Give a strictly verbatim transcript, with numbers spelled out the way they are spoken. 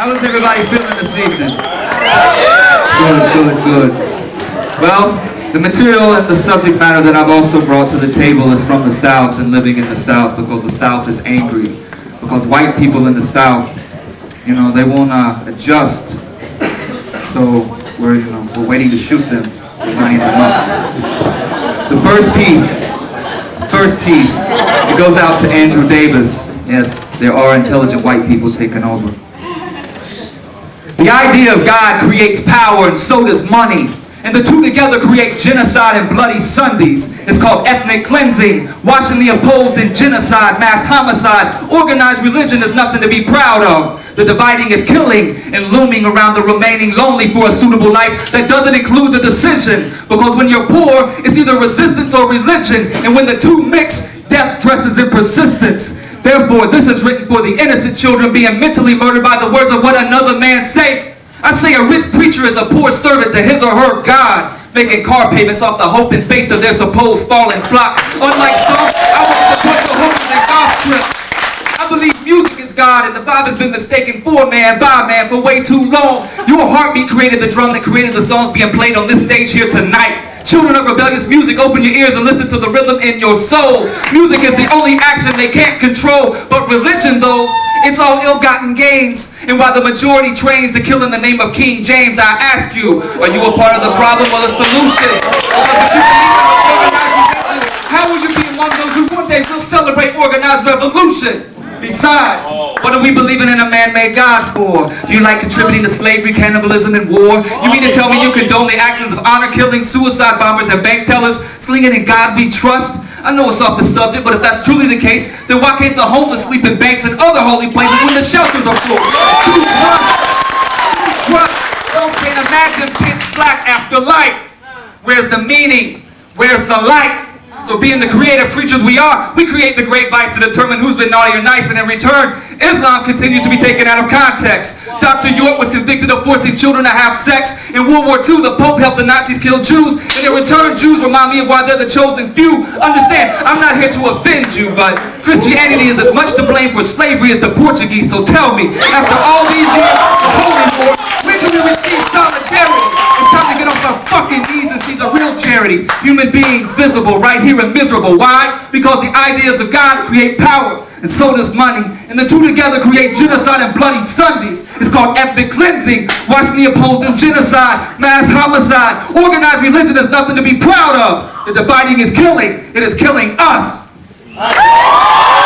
How is everybody feeling this evening? Good, good, good. Well, the material and the subject matter that I've also brought to the table is from the South and living in the South, because the South is angry. Because white people in the South, you know, they won't uh, adjust. So we're, you know, we're waiting to shoot them. We're lining them up. The first piece, first piece, it goes out to Andrew Davis. Yes, there are intelligent white people taking over. The idea of God creates power, and so does money. And the two together create genocide and bloody Sundays. It's called ethnic cleansing, washing the opposed in genocide, mass homicide. Organized religion is nothing to be proud of. The dividing is killing, and looming around the remaining lonely for a suitable life that doesn't include the decision. Because when you're poor, it's either resistance or religion. And when the two mix, death dresses in persistence. Therefore, this is written for the innocent children being mentally murdered by the words of what another man say. I say a rich preacher is a poor servant to his or her God, making car payments off the hope and faith of their supposed fallen flock. Unlike some, I won't support the hookers and golf trips. I believe music is God, and the vibe has been mistaken for man, by man, for way too long. Your heartbeat created the drum that created the songs being played on this stage here tonight. Children of rebellious music, open your ears and listen to the rhythm in your soul. Music is the only action they can't control. But religion, though, it's all ill-gotten gains. And while the majority trains to kill in the name of King James, I ask you, are you a part of the problem or the solution? How will you be among those who one day will celebrate organized revolution? Besides, what are we believing in a man-made God for? Do you like contributing to slavery, cannibalism, and war? You mean to tell me you condone the actions of honor-killing, suicide bombers, and bank tellers, slinging in God we trust? I know it's off the subject, but if that's truly the case, then why can't the homeless sleep in banks and other holy places when the shelters are full? True trust. True trust. Those can't imagine pitch black after light. Where's the meaning? Where's the light? So being the creative creatures we are, we create the great vice to determine who's been naughty or nice, and in return, Islam continues to be taken out of context. Doctor York was convicted of forcing children to have sex. In World War Two, the Pope helped the Nazis kill Jews, and in return, Jews remind me of why they're the chosen few. Understand, I'm not here to offend you, but Christianity is as much to blame for slavery as the Portuguese, so tell me, after all these years of holy war, when can we receive solidarity? It's time to get off our fucking knees and see the real charity. Human beings visible right here and miserable. Why? Because the ideas of God create power, and so does money. And the two together create genocide and bloody Sundays. It's called ethnic cleansing, watching the opposed in genocide, mass homicide. Organized religion is nothing to be proud of. The dividing is killing. It is killing us.